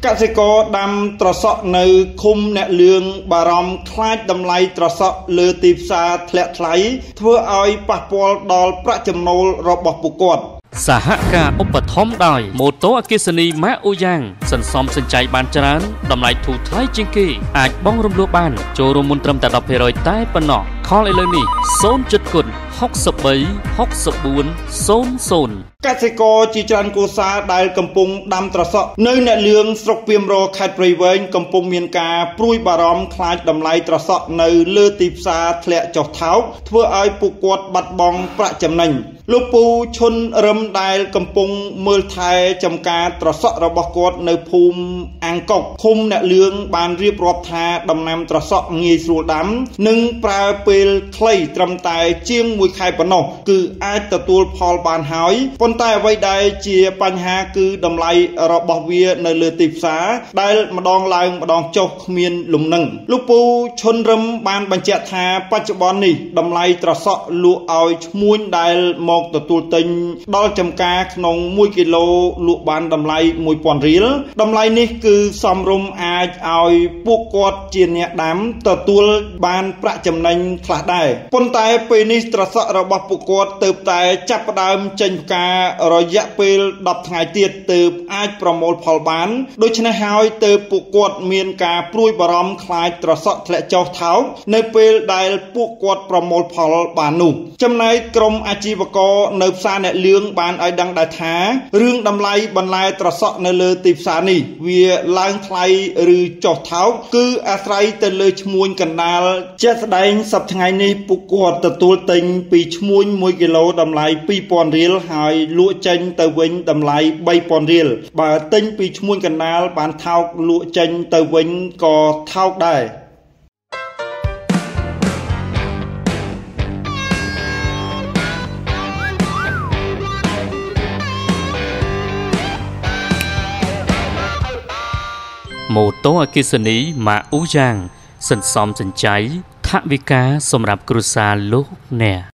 កសិករដាំត្រសក់នៅឃុំអ្នកលឿងបារម្ភខ្លាចតម្លៃត្រសក់លើទីផ្សារធ្លាក់ថ្លៃធ្វើឲ្យប៉ះពាល់ដល់ប្រាក់ចំណូលរបស់ពួកគាត់សហការឧបត្ថម្ភដោយម៉ូតូអគ្គិសនីម៉ាកអូយ៉ាងសន្សំសំចៃបានច្រើនតម្លៃធូរថ្លៃជាងគេអាចបង់រំលោះបានចូលរួមមុនត្រឹមតែ 10% តែប៉ុណ្ណោះខលឥឡូវនេះ0ចិត្តគុណ63 64 00 កសិករជាច្រើនគ្រួសារដែលកំពុងដាំត្រសក់នៅអ្នកលឿងស្រុកពាមរខេត្តព្រៃវែងកំពុងមានការព្រួយបារម្ភខ្លាចតម្លៃត្រសក់នៅលើទីផ្សារធ្លាក់ចុះថោកធ្វើឲ្យពួកគាត់បាត់បង់ប្រាក់ចំណេញលោកពូឈុនរឹមដែលកំពុងមើលថែចំការត្រសក់របស់គាត់នៅភូមិអង្គុកឃុំអ្នកលឿងបានរៀបរាប់ថាដំណាំត្រសក់ងាយស្រួលដាំនិងប្រើពេលខ្លីត្រឹមតែជាង1ខែប៉ុណ្ណោះគឺអាចទទួលផលបានហើយប៉ុន្តែអ្វីដែលជាបញ្ហាគឺតម្លៃរបស់វានៅលើទីផ្សារដែលម្ដងឡើងម្ដងចុះគ្មានលំនឹងលោកពូឈុនរឹមបានបញ្ជាក់ថាបច្ចុប្បន្ននេះតម្លៃត្រសក់លក់ឲ្យឈ្មួញដែលមកទទួលទិញដល់ចំការក្នុង1គីឡូលក់បានតម្លៃ 1000 រៀលតម្លៃនេះគឺសមរម្យអាចឲ្យពួកគាត់ជាអ្នកដាំទទួលបានប្រាក់ចំណេញខ្លះដែរប៉ុន្តែពេលនេះត្រសក់របស់ពួកគាត់ទើបតែចាប់ផ្ដើមចេញផ្ការយៈពេល10ថ្ងៃទៀតទើបអាចប្រមូលផលបានដូច្នេះហើយទើបពួកគាត់មានការព្រួយបារម្ភខ្លាចត្រសក់ធ្លាក់ចុះថោកនៅពេលដែលពួកគាត់ប្រមូលផលបាននោះចំណែកក្រុមអាជីវករនៅផ្សារអ្នកលឿងបានឲ្យដឹងដែរថារឿងតម្លៃបន្លែត្រសក់នៅលើទីផ្សារនេះវាឡើងថ្លៃឬចុះថោកគឺអាស្រ័យទៅលើឈ្មួញកណ្ដាលជាក់ស្ដែងសប្តាហ៍ថ្ងៃនេះពួកគាត់ទទួលទិញពីឈ្មួញ1គីឡូតម្លៃ 2000 រៀលហើយលក់ចេញទៅវិញតម្លៃ 3000 រៀលបើទិញពីឈ្មួញកណ្ដាលបានថោកលក់ចេញទៅវិញក៏ថោកដែរម៉ូតូអគ្គិសនីម៉ាកអូយ៉ាងសន្សំសំចៃថវិកាសម្រាប់គ្រួសារលោកអ្នក